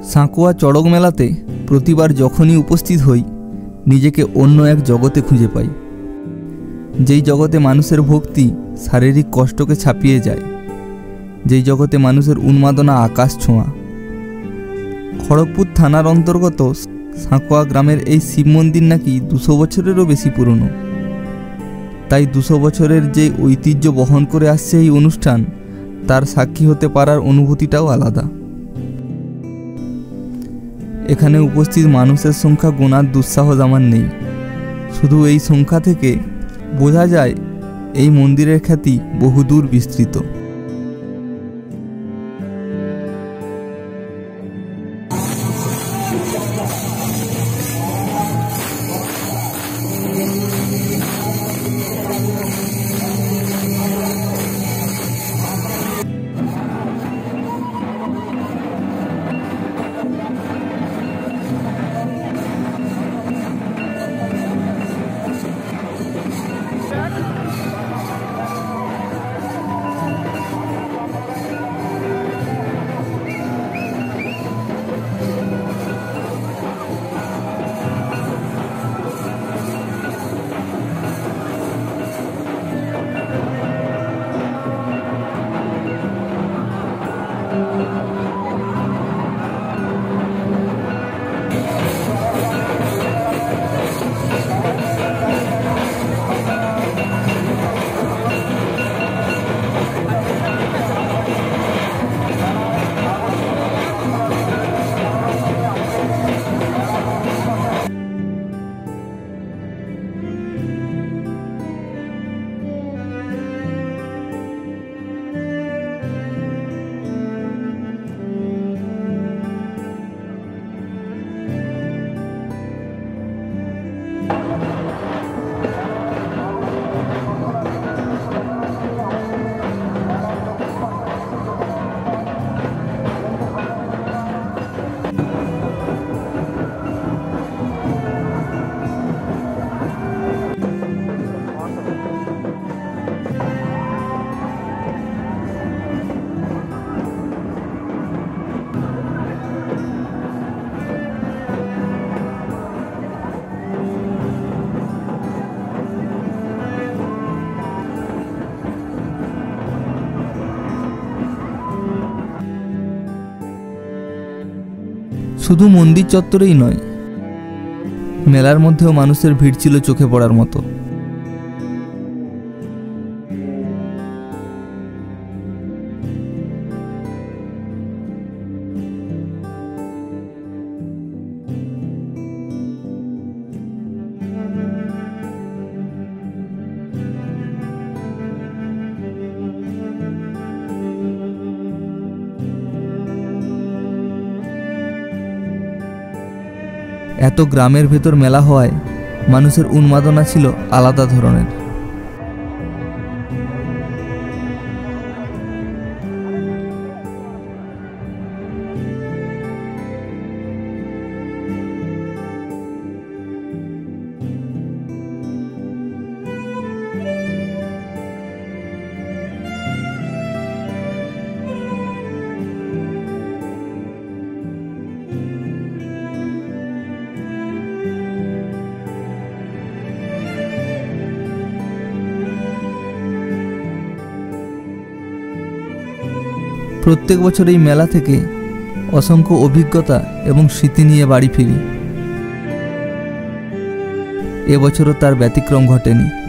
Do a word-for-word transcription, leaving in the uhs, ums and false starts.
সাঁকোয়া চড়ক মেলাতে প্রতিবার যখনই উপস্থিত হই নিজেকে অন্য এক জগতে খুঁজে পাই, যেই জগতে মানুষের ভক্তি শারীরিক কষ্টকে ছাপিয়ে যায়, যেই জগতে মানুষের উন্মাদনা আকাশ ছোঁয়া। খড়গপুর থানার অন্তর্গত সাঁকোয়া গ্রামের এই শিব মন্দির নাকি দুশো বছরেরও বেশি পুরনো। তাই দুশো বছরের যে ঐতিহ্য বহন করে আসছে এই অনুষ্ঠান, তার সাক্ষী হতে পারার অনুভূতিটাও আলাদা। এখানে উপস্থিত মানুষের সংখ্যা গোনার দুঃসাহস আমার নেই। শুধু এই সংখ্যা থেকে বোঝা যায় এই মন্দিরের খ্যাতি বহুদূর বিস্তৃত। শুধু মন্দির চত্বরেই নয়, মেলার মধ্যেও মানুষের ভিড় ছিল চোখে পড়ার মতো। এত গ্রামের ভেতর মেলা হওয়ায় মানুষের উন্মাদনা ছিল আলাদা ধরনের। প্রত্যেক বছর এই মেলা থেকে অসংখ্য অভিজ্ঞতা এবং স্মৃতি নিয়ে বাড়ি ফিরি। এবছরও তার ব্যতিক্রম ঘটেনি।